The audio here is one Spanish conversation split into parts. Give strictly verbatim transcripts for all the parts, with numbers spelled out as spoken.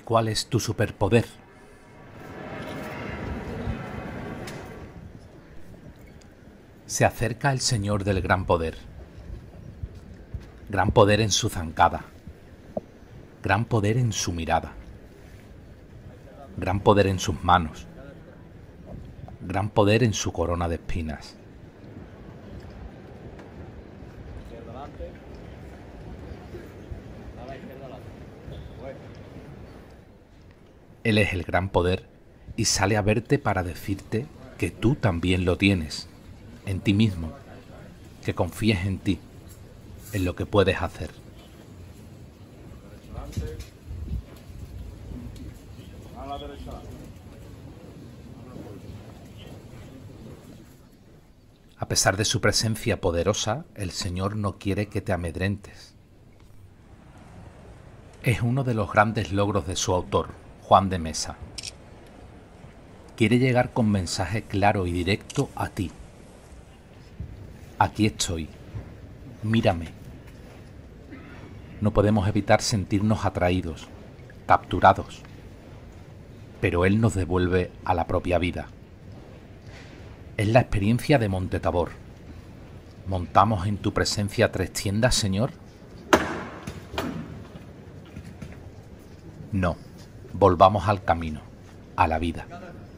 ¿Cuál es tu superpoder? Se acerca el Señor del gran poder. Gran poder en su zancada. Gran poder en su mirada. Gran poder en sus manos. Gran poder en su corona de espinas. Él es el gran poder y sale a verte para decirte que tú también lo tienes, en ti mismo, que confíes en ti, en lo que puedes hacer. A pesar de su presencia poderosa, el Señor no quiere que te amedrentes. Es uno de los grandes logros de su autor, Juan de Mesa. Quiere llegar con mensaje claro y directo a ti. Aquí estoy. Mírame. No podemos evitar sentirnos atraídos, capturados, pero Él nos devuelve a la propia vida. Es la experiencia de Monte Tabor. ¿Montamos en tu presencia tres tiendas, Señor? No, volvamos al camino, a la vida.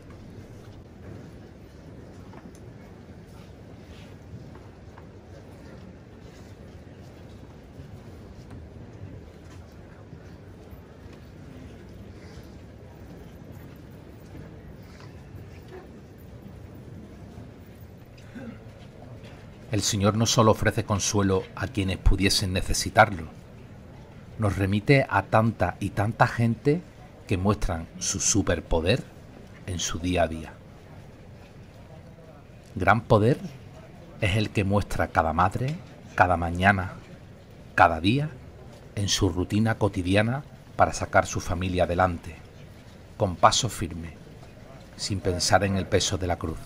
El Señor no solo ofrece consuelo a quienes pudiesen necesitarlo, nos remite a tanta y tanta gente que muestran su superpoder en su día a día. Gran poder es el que muestra cada madre, cada mañana, cada día, en su rutina cotidiana para sacar su familia adelante, con paso firme, sin pensar en el peso de la cruz.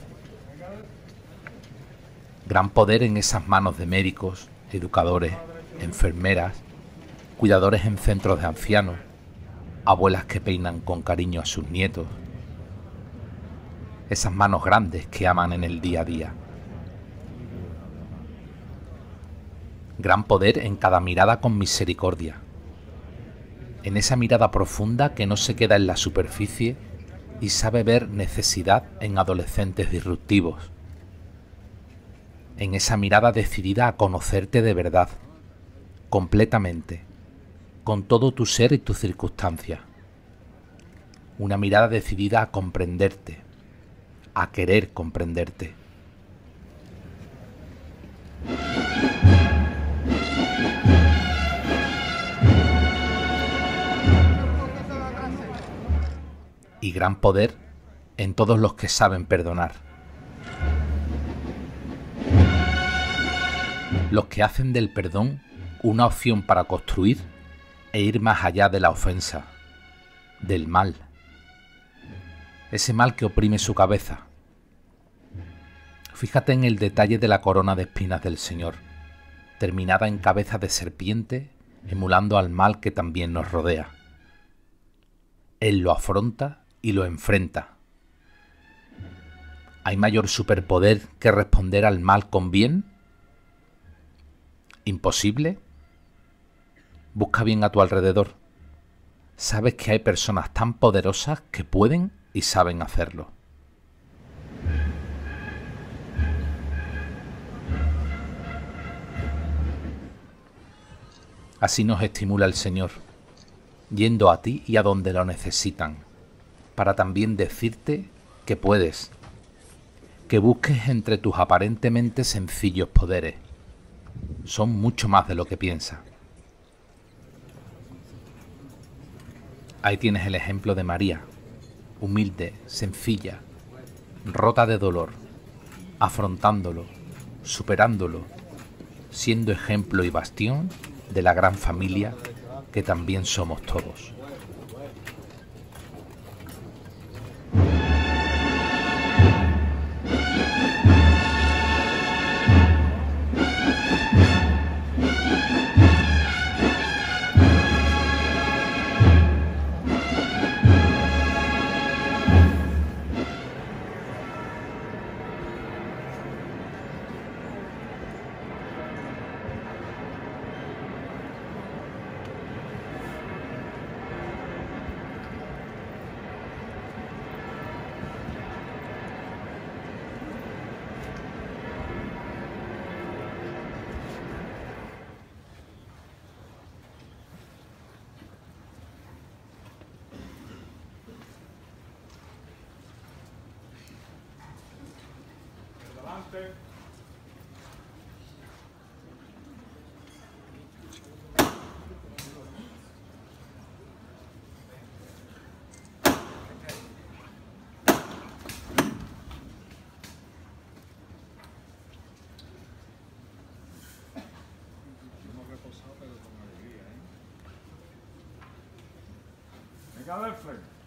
Gran poder en esas manos de médicos, educadores, enfermeras, cuidadores en centros de ancianos, abuelas que peinan con cariño a sus nietos. Esas manos grandes que aman en el día a día. Gran poder en cada mirada con misericordia. En esa mirada profunda que no se queda en la superficie y sabe ver necesidad en adolescentes disruptivos. En esa mirada decidida a conocerte de verdad, completamente, con todo tu ser y tus circunstancias. Una mirada decidida a comprenderte, a querer comprenderte. Y gran poder en todos los que saben perdonar. Los que hacen del perdón una opción para construir e ir más allá de la ofensa, del mal. Ese mal que oprime su cabeza. Fíjate en el detalle de la corona de espinas del Señor, terminada en cabeza de serpiente, emulando al mal que también nos rodea. Él lo afronta y lo enfrenta. ¿Hay mayor superpoder que responder al mal con bien? ¿Imposible? Busca bien a tu alrededor. Sabes que hay personas tan poderosas que pueden y saben hacerlo. Así nos estimula el Señor, yendo a ti y a donde lo necesitan, para también decirte que puedes, que busques entre tus aparentemente sencillos poderes. Son mucho más de lo que piensas. Ahí tienes el ejemplo de María, humilde, sencilla, rota de dolor, afrontándolo, superándolo, siendo ejemplo y bastión de la gran familia que también somos todos. Adelante. Hemos reposado pero con alegría, ¿eh? Venga, del frente.